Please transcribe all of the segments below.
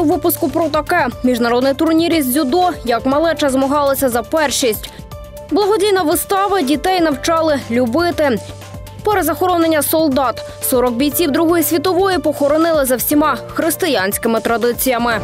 у випуску про таке. Міжнародний турнір із дзюдо, як малеча змагалися за першість. Благодійна вистава, дітей навчали любити. Перезахоронення солдат. 40 бійців Другої світової похоронили за всіма християнськими традиціями.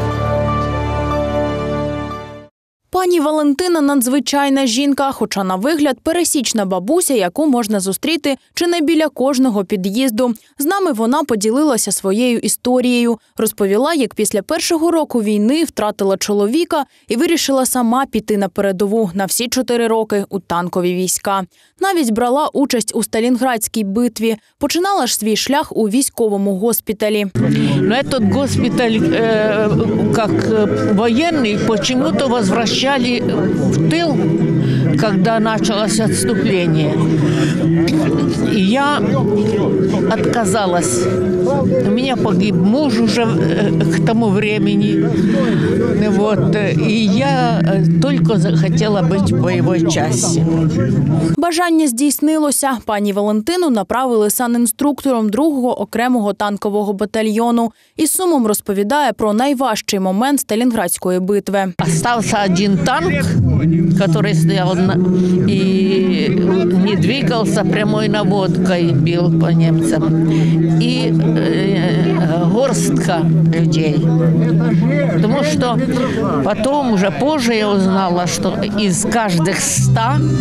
Пані Валентина – надзвичайна жінка, хоча на вигляд пересічна бабуся, яку можна зустріти чи не біля кожного під'їзду. З нами вона поділилася своєю історією. Розповіла, як після першого року війни втратила чоловіка і вирішила сама піти на передову на всі 4 роки у танкові війська. Навіть брала участь у Сталінградській битві. Починала ж свій шлях у військовому госпіталі. Но этот госпиталь, как военный, почему-то возвращали в тыл, когда началось отступление. И я отказалась. У меня погиб муж уже к тому времени. Вот. И я только захотела быть в боевой части. Бажання здійснилося. Пані Валентину направили санінструктором 2-го окремого танкового батальйону. Із сумом розповідає про найважчий момент Сталінградської битви. Остался один танк, который стоял и не двигался, прямой наводкой бил по немцам. И горстка людей. Потому что потом, уже позже я узнала, что из каждых 100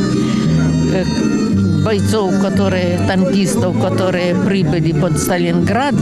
бойцов, танкистов, которые прибыли под Сталинград,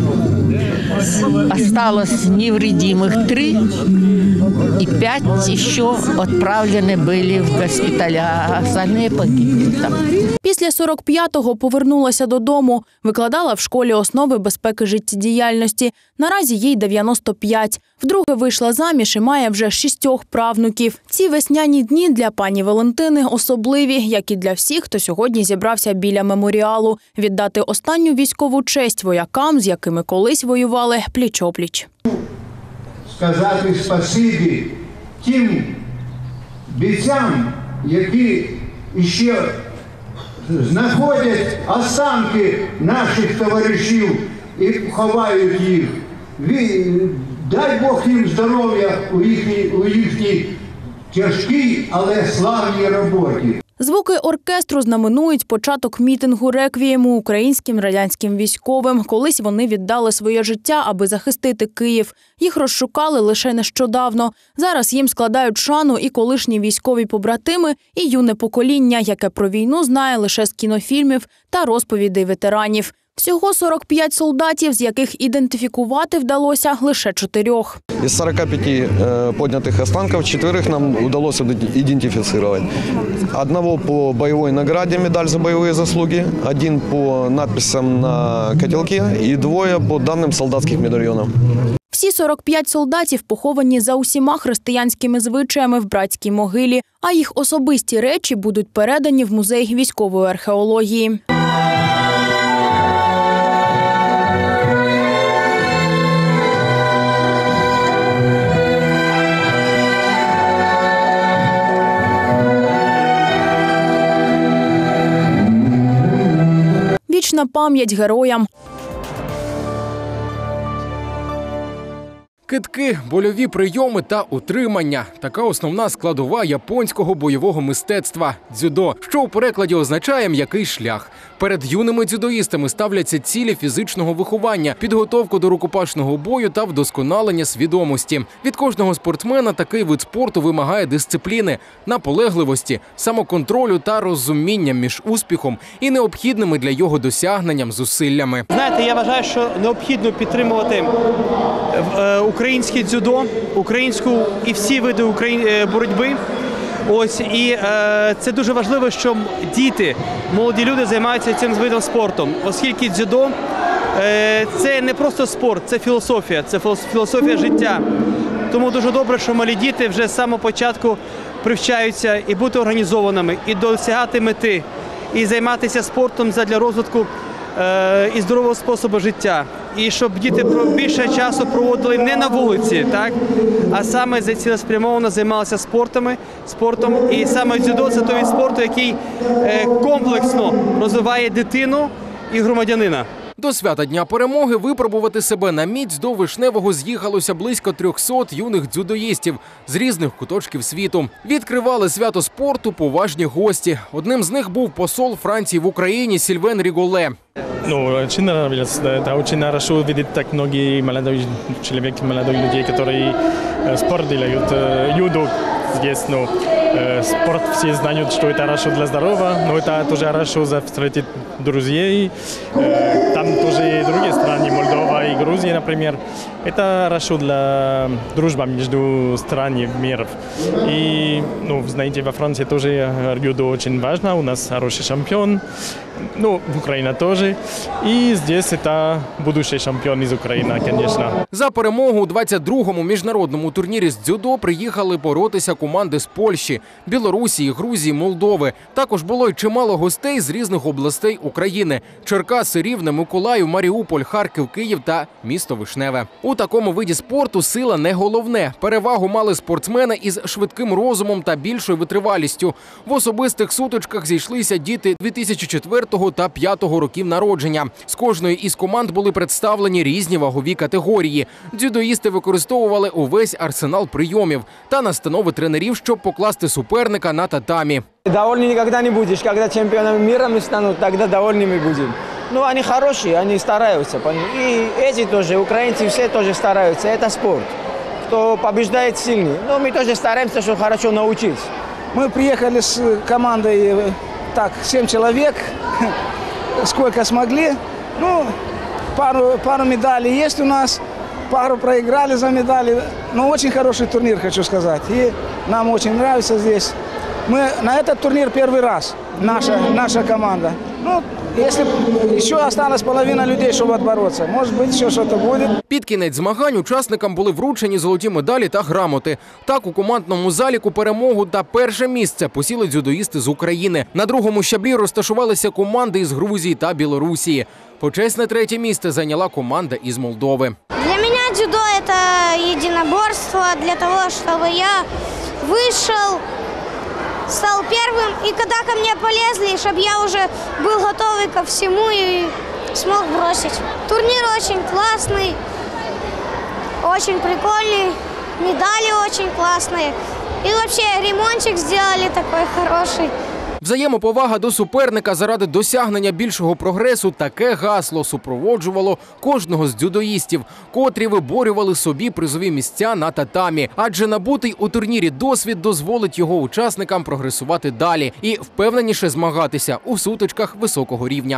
осталось невредимых 3, и 5 еще отправлены были в госпиталя, а остальные погибли там. Після 45-го повернулася додому. Викладала в школі основи безпеки життєдіяльності. Наразі їй 95. Вдруге вийшла заміж і має вже 6 правнуків. Ці весняні дні для пані Валентини особливі, як і для всіх, хто сьогодні зібрався біля меморіалу. Віддати останню військову честь воякам, з якими колись воювали пліч-опліч. Сказати спасибі тим бійцям, які ще знаходять останки наших товаришів і ховають їх. Дай Бог їм здоров'я у їхній тяжкій, але славній роботі. Звуки оркестру знаменують початок мітингу реквієму українським радянським військовим. Колись вони віддали своє життя, аби захистити Київ. Їх розшукали лише нещодавно. Зараз їм складають шану і колишні військові побратими, і юне покоління, яке про війну знає лише з кінофільмів та розповідей ветеранів. Всього 45 солдатів, з яких ідентифікувати вдалося лише 4. Из 45 поднятых останков 4 нам удалось идентифицировать. 1 по боевой награде, медаль за боевые заслуги, 1 по надписям на котелке и 2 по данным солдатских медальонов. Всі 45 солдатів поховані за усіма християнськими звичаями в братській могилі, а їх особисті речі будуть передані в музей військової археології. Вічна пам'ять героям. Кидки, больові прийоми та утримання – така основна складова японського бойового мистецтва – дзюдо, що у перекладі означає «м'який шлях». Перед юними дзюдоїстами ставляться цілі фізичного виховання, підготовку до рукопашного бою та вдосконалення свідомості. Від кожного спортсмена такий вид спорту вимагає дисципліни, наполегливості, самоконтролю та розуміння між успіхом і необхідними для його досягненням зусиллями. Знаєте, я вважаю, що необхідно підтримувати українське дзюдо, українську і всі види боротьби. Ось, і це дуже важливо, що діти, молоді люди займаються цим видом спорту, оскільки дзюдо це не просто спорт, це філософія життя. Тому дуже добре, що малі діти вже з самого початку привчаються і бути організованими, і досягати мети, і займатися спортом задля розвитку і здорового способу життя. І щоб діти більше часу проводили не на вулиці, так, а саме цілеспрямовано займалися спортом. І саме дзюдо – це той вид спорту, який комплексно розвиває дитину і громадянина. До свята Дня перемоги випробувати себе на міць до Вишневого з'їхалося близько 300 юних дзюдоїстів з різних куточків світу. Відкривали свято спорту поважні гості. Одним з них був посол Франції в Україні Сильвен Риголе. Очень нравилось. Это очень хорошо видеть так многие молодых людей, которые спорт делают, юдо здесь. Спорт все знают, что это хорошо для здоровья, но это тоже хорошо встретить друзей. Там тоже и другие страны, Молдова и Грузия, например. Это хорошо для дружбы между странами мира. И, знаете, во Франции тоже юдо очень важно, у нас хороший чемпион. Украина тоже. И здесь это будущий чемпион из Украины, конечно. За перемогу у 22-му міжнародному турнірі з дзюдо приїхали боротися команди з Польщі, Білорусі, Грузії, Молдови. Також було й чимало гостей з різних областей України – Черкаси, Рівне, Миколаїв, Маріуполь, Харків, Київ та місто Вишневе. У такому виді спорту сила не головне. Перевагу мали спортсмени із швидким розумом та більшою витривалістю. В особистих сутичках зійшлися діти 2004 та 2005 років народження. З кожної із команд були представлені різні вагові категорії. Дзюдоїсти використовували увесь арсенал прийомів та настанови тренерів, щоб покласти суперника на татамі. Довольны никогда не будешь. Когда чемпионами мира мы станут, тогда довольными будем. Они хорошие, они стараются. И эти тоже, украинцы все тоже стараются. Это спорт. Кто побеждает сильный. Но мы тоже стараемся, чтобы хорошо научить. Мы приехали с командой, 7 человек, сколько смогли. Пару медалей есть у нас, пару проиграли за медали. Но очень хороший турнир, хочу сказать. И нам очень нравится здесь. Мы на этот турнир первый раз, наша команда. Если еще осталась половина людей, щоб отбороться, може бути, ще щось буде. Під кінець змагань учасникам були вручені золоті медалі та грамоти. Так, у командному заліку перемогу та перше місце посіли дзюдоїсти з України. На другому щаблі розташувалися команди із Грузії та Білорусі. Почесне третє місце зайняла команда із Молдови. Для мене дзюдо – це єдиноборство, для того, щоб я вийшов, стал первым, и когда ко мне полезли, чтобы я уже был готовый ко всему и смог бросить. Турнир очень классный, очень прикольный, медали очень классные. И вообще ремонтик сделали такой хороший. Взаємоповага до суперника заради досягнення більшого прогресу – таке гасло супроводжувало кожного з дзюдоїстів, котрі виборювали собі призові місця на татамі. Адже набутий у турнірі досвід дозволить його учасникам прогресувати далі і впевненіше змагатися у сутичках високого рівня.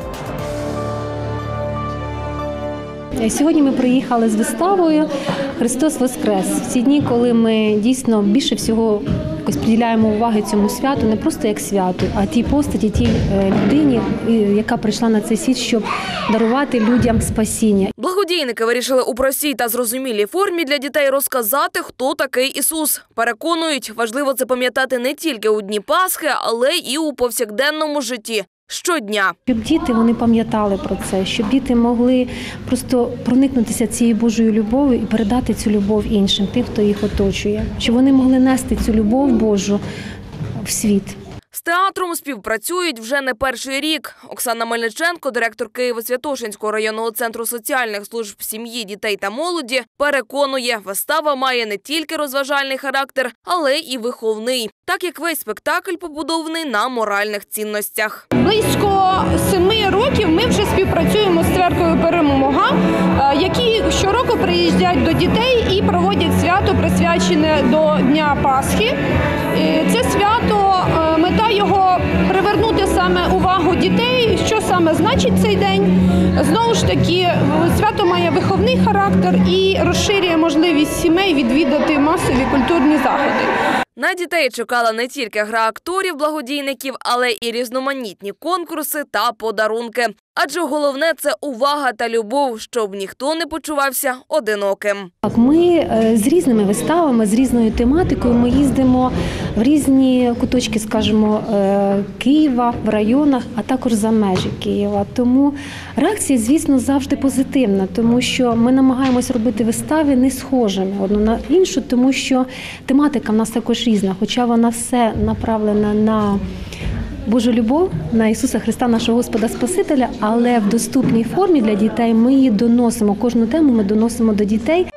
Сьогодні ми приїхали з виставою «Христос Воскрес». В ці дні, коли ми дійсно більше всього приділяємо уваги цьому святу, не просто як святу, а тій постаті, тій людині, яка прийшла на цей світ, щоб дарувати людям спасіння. Благодійники вирішили у простій та зрозумілій формі для дітей розказати, хто такий Ісус. Переконують, важливо це пам'ятати не тільки у дні Пасхи, але і у повсякденному житті. Щодня. Щоб діти вони пам'ятали про це, щоб діти могли просто проникнутися цією Божою любов'ю і передати цю любов іншим, тим, хто їх оточує. Щоб вони могли нести цю любов Божу в світ. З театром співпрацюють вже не перший рік. Оксана Мельниченко, директор Києво-Святошинського районного центру соціальних служб сім'ї, дітей та молоді, переконує, вистава має не тільки розважальний характер, але і виховний. Так як весь спектакль побудований на моральних цінностях. Близько 7 років ми вже співпрацюємо з церквою «Перемога», які щороку приїжджають до дітей і проводять свято, присвячене до Дня Пасхи. Це свято, мета його привернути саме увагу дітей, що саме значить цей день. Знову ж таки, свято має виховний характер і розширює можливість сімей відвідати масові культурні заходи. На дітей чекала не тільки гра акторів-благодійників, але і різноманітні конкурси та подарунки. Адже головне – це увага та любов, щоб ніхто не почувався одиноким. Ми з різними виставами, з різною тематикою ми їздимо в різні куточки, скажімо, Києва, в районах, а також за межі Києва. Тому реакція, звісно, завжди позитивна, тому що ми намагаємось робити вистави не схожими одну на іншу, тому що тематика в нас також різна, хоча вона все направлена на Божу любов, на Ісуса Христа, нашого Господа Спасителя, але в доступній формі для дітей ми її доносимо. Кожну тему ми доносимо до дітей,